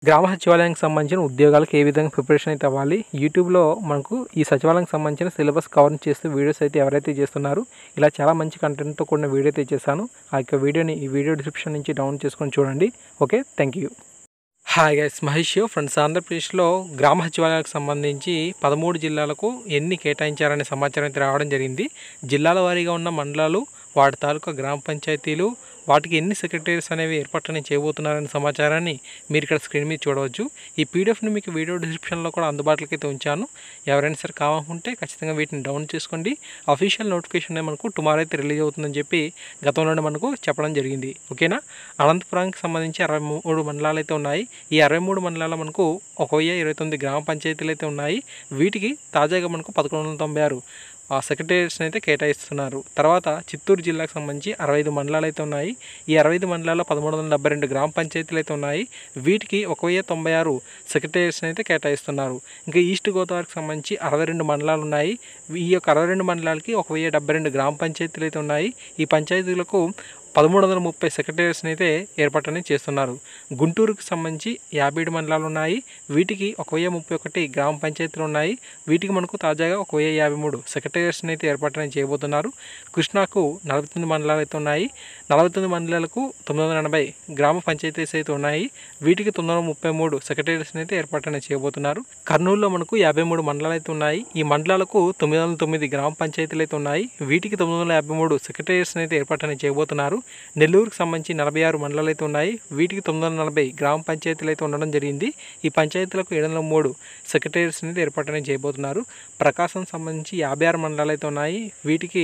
గ్రామ సచివాలయానికి సంబంధించిన ఉద్యోగాలకు ఏ విధంగా ప్రిపరేషన్ అయితే అవ్వాలి, యూట్యూబ్లో మనకు ఈ సచివాలయానికి సంబంధించిన సిలబస్ కవర్ చేస్తూ వీడియోస్ అయితే ఎవరైతే చేస్తున్నారో ఇలా చాలా మంచి కంటెంట్తో కూడిన వీడియో అయితే చేశాను. ఆ యొక్క వీడియోని ఈ వీడియో డిస్క్రిప్షన్ నుంచి డౌన్లోడ్ చేసుకొని చూడండి. Okay, thank you. Hi guys, Mahesh friends. ఆంధ్రప్రదేశ్లో గ్రామ సచివాలయాలకు సంబంధించి 13 జిల్లాలకు ఎన్ని కేటాయించారనే సమాచారం అయితే రావడం జరిగింది. జిల్లాల వారీగా ఉన్న మండలాలు, వాటి తాలూకా గ్రామ పంచాయతీలు, వాటికి ఎన్ని సెక్రటరీస్ అనేవి ఏర్పాటు చేయబోతున్నారనే సమాచారాన్ని మీరు ఇక్కడ స్క్రీన్ మీద చూడవచ్చు. ఈ పీడిఎఫ్ని మీకు వీడియో డిస్క్రిప్షన్లో కూడా అందుబాటులోకి అయితే ఉంచాను. ఎవరైనా సరే కావాలనుకుంటే ఖచ్చితంగా వీటిని డౌన్ చేసుకోండి. అఫీషియల్ నోటిఫికేషన్ మనకు టుమారో అయితే రిలీజ్ అవుతుందని చెప్పి గతంలోనే మనకు చెప్పడం జరిగింది. ఓకేనా. అనంతపురానికి సంబంధించి 63 మండలాలు అయితే ఉన్నాయి. ఈ 63 మండలాల్లో మనకు 1029 గ్రామ పంచాయతీలు అయితే ఉన్నాయి. వీటికి తాజాగా మనకు 1196 సెక్రటరీస్ని అయితే కేటాయిస్తున్నారు. తర్వాత చిత్తూరు జిల్లాకు సంబంధించి 65 మండలాలు అయితే ఉన్నాయి. ఈ 65 మండలాల్లో 1372 గ్రామ పంచాయతీలు అయితే ఉన్నాయి. వీటికి 1096 సెక్రటరీస్ని అయితే కేటాయిస్తున్నారు. ఇంకా ఈస్ట్ గోదావరికి సంబంధించి 62 మండలాలు ఉన్నాయి. ఈ యొక్క 62 మండలాలకి 1072 గ్రామ పంచాయతీలు అయితే ఉన్నాయి. ఈ పంచాయతీలకు 1330 సెక్రటరీస్ని అయితే ఏర్పాటు చేస్తున్నారు. గుంటూరుకు సంబంధించి 57 మండలాలు ఉన్నాయి. వీటికి 1031 గ్రామ పంచాయతీలు ఉన్నాయి. వీటికి మనకు తాజాగా 1053 సెక్రటరీస్ని అయితే ఏర్పాటు చేయబోతున్నారు. కృష్ణాకు 49 మండలాలు అయితే ఉన్నాయి. 49 మండలాలకు 980 గ్రామ పంచాయతీస్ అయితే ఉన్నాయి. వీటికి 933 సెక్రటరీస్ని అయితే ఏర్పాటు చేయబోతున్నారు. కర్నూలులో మనకు 53 మండలాలు అయితే ఉన్నాయి. ఈ మండలాలకు 909 గ్రామ పంచాయతీలు అయితే ఉన్నాయి. వీటికి 953 సెక్రటరీస్ని అయితే ఏర్పాటు చేయబోతున్నారు. నెల్లూరుకు సంబంధించి 46 మండలాలు అయితే ఉన్నాయి. వీటికి 940 గ్రామ పంచాయతీలు అయితే ఉండడం జరిగింది. ఈ పంచాయతీలకు 703 సెక్రటరీస్ని అయితే ఏర్పాటు చేయబోతున్నారు. ప్రకాశం సంబంధించి 56 మండలాలు అయితే ఉన్నాయి. వీటికి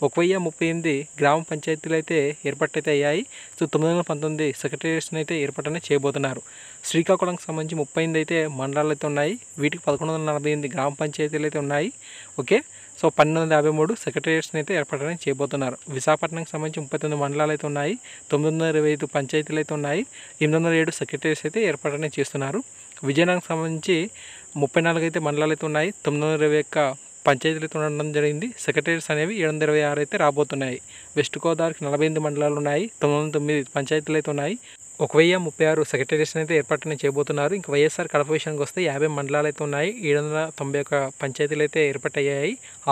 1038 గ్రామ పంచాయతీలు అయితే ఏర్పాటు అయితే అయ్యాయి. సో 919 సెక్రటరీస్ని అయితే ఏర్పాటు చేయబోతున్నారు. శ్రీకాకుళంకి సంబంధించి 38 అయితే మండలాలు అయితే ఉన్నాయి. వీటికి 1148 గ్రామ పంచాయతీలు అయితే ఉన్నాయి. ఓకే, సో 1253 సెక్రటరీస్ని అయితే ఏర్పాటు చేయబోతున్నారు. విశాఖపట్నంకి సంబంధించి 39 మండలాలు అయితే ఉన్నాయి. 925 పంచాయతీలు అయితే ఉన్నాయి. 807 సెక్రటరీస్ అయితే ఏర్పాటు చేస్తున్నారు. విజయనగరంకి సంబంధించి 34 అయితే మండలాలు అయితే ఉన్నాయి. 921 పంచాయతీలు అయితే ఉండడం జరిగింది. సెక్రటరీస్ అనేవి 726 అయితే రాబోతున్నాయి. వెస్ట్ గోదావరికి 48 మండలాలు ఉన్నాయి. 909 పంచాయతీలు అయితే ఉన్నాయి. 1036 సెక్రటరీస్ని అయితే ఏర్పాటు చేయబోతున్నారు. ఇంకా వైఎస్ఆర్ కడప విషయానికి వస్తే 50 మండలాలు అయితే ఉన్నాయి. 791 పంచాయతీలు అయితే ఏర్పాటయ్యాయి.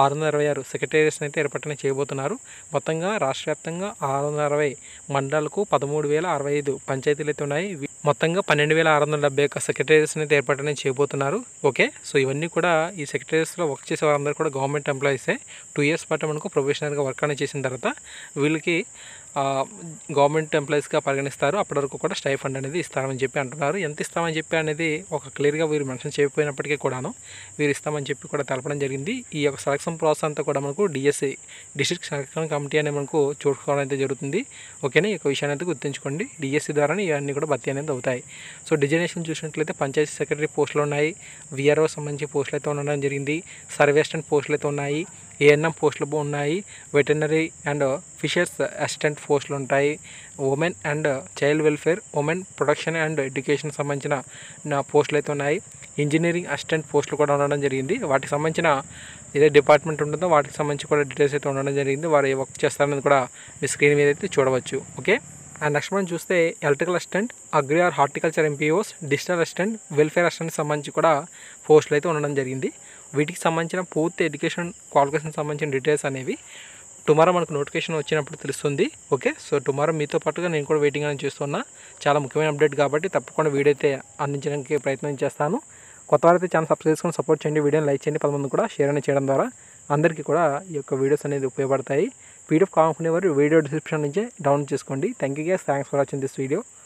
626 సెక్రటరీస్ని అయితే ఏర్పాటు చేయబోతున్నారు. మొత్తంగా రాష్ట్ర వ్యాప్తంగా 660 మండలాలకు 13,065 పంచాయతీలు అయితే ఉన్నాయి. మొత్తంగా 12,671 సెక్రటరీస్ని అయితే ఏర్పాటు చేయబోతున్నారు. ఓకే, సో ఇవన్నీ కూడా ఈ సెక్రటరీస్లో వర్క్ చేసే వారందరూ కూడా గవర్నమెంట్ ఎంప్లాయీసే. 2 ఇయర్స్ పాటు మనకు ప్రొఫెషనల్గా వర్క్ అనేది చేసిన తర్వాత వీళ్ళకి గవర్నమెంట్ ఎంప్లాయీస్గా పరిగణిస్తారు. అప్పటి వరకు కూడా స్టైఫండ్ అనేది ఇస్తామని చెప్పి అంటున్నారు. ఎంత ఇస్తామని చెప్పి అనేది ఒక క్లియర్గా వీరు మెన్షన్ చేయకపోయినప్పటికీ కూడాను వీరు ఇస్తామని చెప్పి కూడా తెలపడం జరిగింది. ఈ యొక్క సెలక్షన్ ప్రాసెస్ అంతా కూడా మనకు డిఎస్సి, డిస్ట్రిక్ట్ సెలక్షన్ కమిటీ అనేది మనకు చూసుకోవడం అయితే జరుగుతుంది. ఓకేనా, ఈ యొక్క విషయాన్ని అయితే గుర్తుంచుకోండి. డిఎస్సి ద్వారానే ఇవన్నీ కూడా భర్తీ అనేది అవుతాయి. సో డిజిగ్నేషన్ చూసినట్లయితే పంచాయతీ సెక్రటరీ పోస్టులు ఉన్నాయి. విఆర్ఓ సంబంధించి పోస్టులు అయితే ఉండడం జరిగింది. సర్వే అసిస్టెంట్ పోస్టులు అయితే ఉన్నాయి. ఏఎన్ఎం పోస్టులు ఉన్నాయి. వెటర్నరీ అండ్ ఫిషర్స్ అసిస్టెంట్ పోస్టులు ఉంటాయి. Women and child welfare, women protection and education సంబంధించిన పోస్టులు అయితే ఉన్నాయి. ఇంజనీరింగ్ అసిస్టెంట్ పోస్టులు కూడా ఉండడం జరిగింది. వాటికి సంబంధించిన ఏదో డిపార్ట్మెంట్ ఉంటుందో వాటికి సంబంధించి కూడా డీటెయిల్స్ అయితే ఉండడం జరిగింది. వారు ఏ వర్క్ చేస్తారనేది కూడా మీ స్క్రీన్ మీద అయితే చూడవచ్చు. ఓకే, అండ్ నెక్స్ట్ మనం చూస్తే electrical assistant, agri or horticulture MPOs, digital assistant, welfare assistant సంబంధించి కూడా పోస్టులు అయితే ఉండడం జరిగింది. వీటికి సంబంధించిన పూర్తి ఎడ్యుకేషన్ క్వాలిఫికేషన్ సంబంధించిన డీటెయిల్స్ అనేవి టుమారో మనకు నోటిఫికేషన్ వచ్చినప్పుడు తెలుస్తుంది. ఓకే, సో టుమారో మీతో పాటుగా నేను కూడా వెయిటింగ్ అని చేస్తున్నా. చాలా ముఖ్యమైన అప్డేట్ కాబట్టి తప్పకుండా వీడియో అయితే అందించడానికి ప్రయత్నం చేస్తాను. కొత్త వారైతే ఛానల్ సబ్స్క్రైబ్ చేసుకొని సపోర్ట్ చేయండి. వీడియోని లైక్ చేయండి. 10 మంది కూడా షేర్ అనేది చేయడం ద్వారా అందరికీ కూడా ఈ యొక్క వీడియోస్ అనేది ఉపయోగపడతాయి. పీడిఎఫ్ కావాలనుకునేవారు వీడియో డిస్క్రిప్షన్ నుంచే డౌన్లోడ్ చేసుకోండి. Thank you guys, thanks for watching this video.